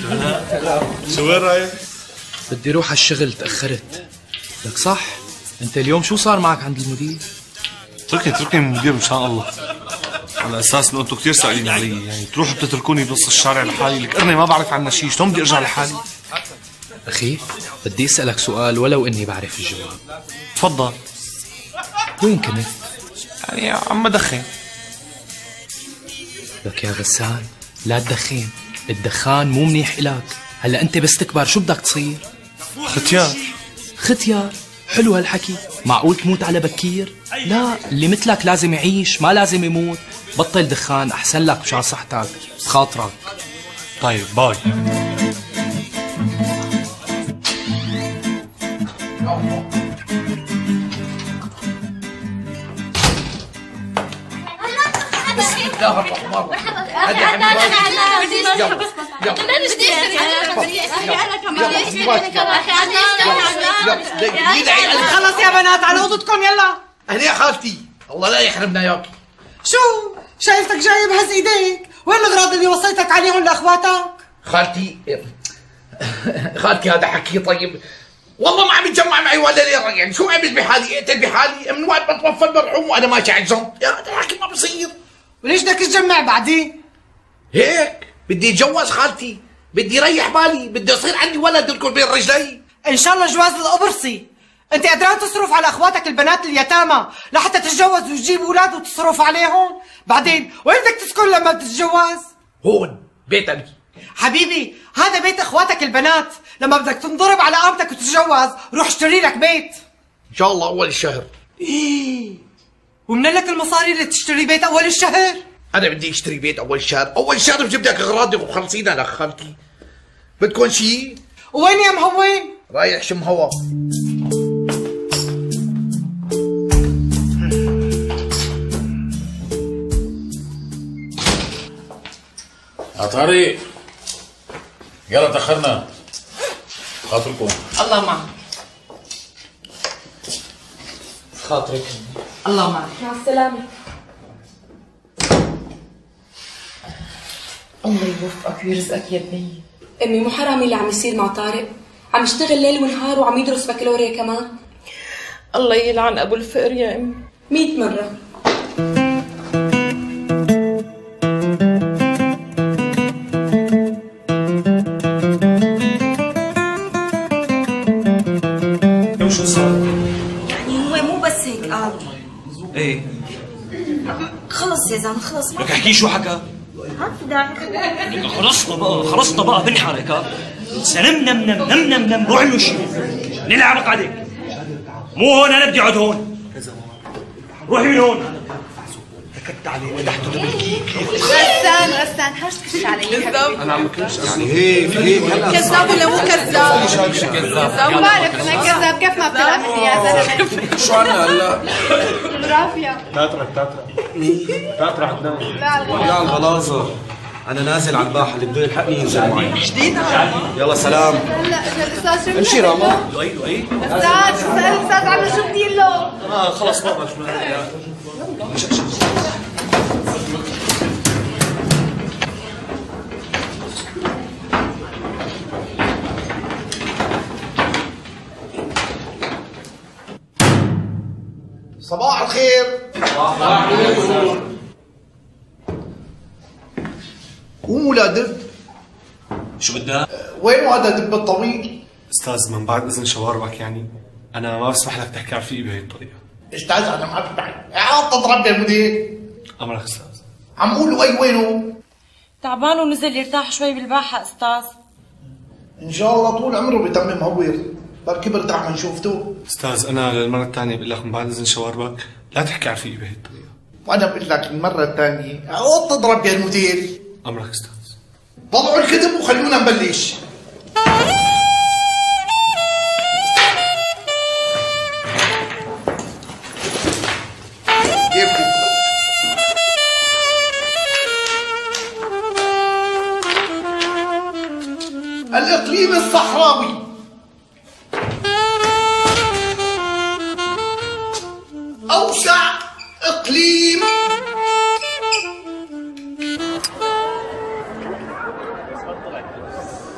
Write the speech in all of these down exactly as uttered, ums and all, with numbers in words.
شو وين رايح؟ بدي روح على الشغل، تأخرت. لك صح، انت اليوم شو صار معك عند المدير؟ اتركني اتركني من المدير مشان الله. على اساس انه انتم كثير سائلين علي، يعني تروحوا بتتركوني بنص الشارع لحالي، لك ارني ما بعرف عنها شيء، شلون بدي ارجع لحالي؟ اخي بدي اسألك سؤال ولو اني بعرف الجواب. تفضل. وين كنت؟ يعني عم بدخن. لك يا غسان لا تدخن، الدخان مو منيح إلك. هلا انت بس تكبر شو بدك تصير؟ ختيار. ختيار؟ حلو هالحكي. معقول تموت على بكير؟ لا، اللي مثلك لازم يعيش ما لازم يموت. بطل دخان احسن لك مشان صحتك بخاطرك. طيب باي. لا هرب مرة. هذه عم خلص يا بنات على اوضتكم يلا. اهلا يا خالتي، الله لا يحرمنا اياكي. شو شايفتك جاي بهز ايديك؟ وين الاغراض اللي وصيتك عليهم لاخواتك؟ خالتي خالتي هذا حكي طيب، والله ما عم يتجمع معي ولا ليره. يعني شو اعمل بحالي؟ اقتل بحالي من وقت ما توفى المرحوم وانا ماشي على الجنط. يا هذا الحكي ما بصير. وليش بدك تجمع بعدين؟ هيك بدي اتجوز خالتي، بدي ريح بالي، بدي يصير عندي ولد يركض بين رجلي. ان شاء الله جواز القبرصي. انت قدران تصرف على اخواتك البنات اليتامى لحتى تتجوز وتجيب اولاد وتصرف عليهم؟ بعدين وين بدك تسكن لما تتجوز؟ هون بيت ابي. حبيبي هذا بيت اخواتك البنات، لما بدك تنضرب على قامتك وتتجوز روح اشتري لك بيت ان شاء الله اول الشهر. ايه ومن لك المصاري اللي تشتري بيت اول الشهر؟ انا بدي اشتري بيت اول الشهر، اول الشهر بجيب لك اغراضي وخلصينا لك خالتي. بدكم شيء؟ وين يا مهوين؟ رايح شم هوا. يا طارق يلا تأخرنا. خاطركم. الله معك. خاطرك. الله معك. مع السلامة. الله يوفقك ويرزقك يا بني. امي مو حرامي اللي عم يصير مع طارق، عم يشتغل ليل ونهار وعم يدرس بكالوريا كمان. الله يلعن ابو الفقر يا امي. مية مرة. شو صار؟ يعني هو مو بس هيك قال. ايه خلص يا زلمه خلص. لك احكي شو حكى؟ ما في داعي. خلصنا بقى خلصنا بقى بنحرك. ها سلمنا نم نم نم نم نم روح له شيء نلعب قعدك. مو هون، انا بدي اقعد هون. روحي من هون. ركضت عليه ودحته بالكيك. غسان غسان حرص علي. انا عم بكلمش يعني هيك هيك هلا. كذاب ولا مو كذاب؟ كذاب. ما بعرف انا كذاب، كيف ما بتلعبني يا زلمه؟ شو عنا هلا؟ جغرافيا. تاترك تاترك مين؟ تاترك عدنان. لا الغلاظه. انا نازل على الباحه، اللي بده يلحقني ينزل معي. جديد. يلا سلام. هلا اجى الاستاذ شو امشي راما. اي اي استاذ سأل الاستاذ عنه شو بدي له؟ اه خلص بابا شو صباح الخير. صباح الخير. قوموا لا دب. شو بدك؟ وين هذا دب الطويل؟ استاذ من بعد اذن شواربك يعني انا ما بسمح لك تحكي رفيقي بهي الطريقه. استاذ انا ما بسمح. عاد تضرب يا مدير. امرك استاذ. عم قولوا اي وينه؟ تعبان ونزل يرتاح شوي بالباحة استاذ. ان شاء الله طول عمره بيتم مهور، بركي برتاح من شوفته. استاذ انا للمره الثانيه بقول لك من بعد اذن شواربك لا تحكي رفيقي بهي الطريقه. وانا بقول لك المره الثانيه عود تضرب يا المدير. امرك استاذ. طلعوا الكتب وخلونا نبلش. الإقليم الصحراوي أوسع إقليم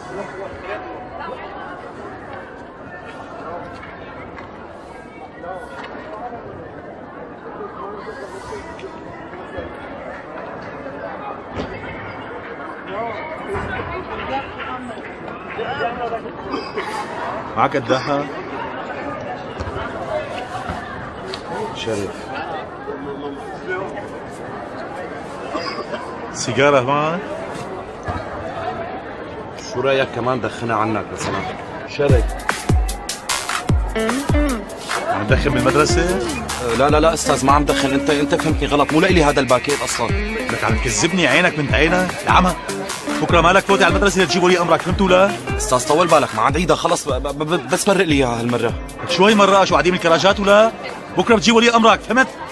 معك قداحة؟ شرف. سيجارة معك؟ شو رايك كمان دخنها عنك يا سلام؟ شرف. عم تدخن بالمدرسة؟ لا لا لا استاذ ما عم دخن، انت انت فهمتني غلط، مو لإلي هذا الباكيت اصلا. لك عم تكذبني عينك من عينك؟ يا عمى بكره مالك فوتي على المدرسة لتجيب ولي امرك، فهمت ولا؟ استاذ طول بالك ما عاد عيدها خلص، ب ب ب بس مرق لي اياها هالمرة. شوي مرة شو عديم الكراجات ولا؟ بكره بتجيب ولي امرك، فهمت؟